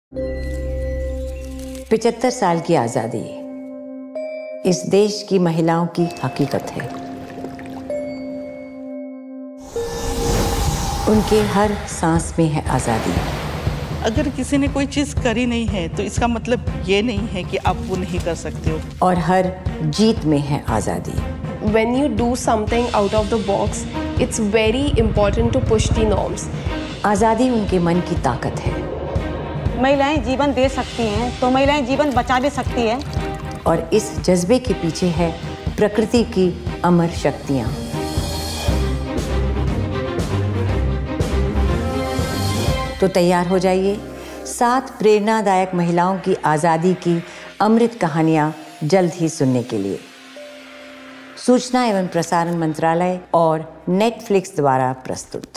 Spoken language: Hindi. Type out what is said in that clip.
75 साल की आज़ादी इस देश की महिलाओं की हकीकत है। उनके हर सांस में है आज़ादी। अगर किसी ने कोई चीज़ करी नहीं है तो इसका मतलब ये नहीं है कि आप वो नहीं कर सकते हो। और हर जीत में है आज़ादी। When you do something out of the box, it's very important to push the norms. आज़ादी उनके मन की ताकत है। महिलाएं जीवन दे सकती हैं तो महिलाएं जीवन बचा भी सकती हैं। और इस जज्बे के पीछे है प्रकृति की अमर शक्तियाँ। तो तैयार हो जाइए 7 प्रेरणादायक महिलाओं की आज़ादी की अमृत कहानियाँ जल्द ही सुनने के लिए। सूचना एवं प्रसारण मंत्रालय और नेटफ्लिक्स द्वारा प्रस्तुत।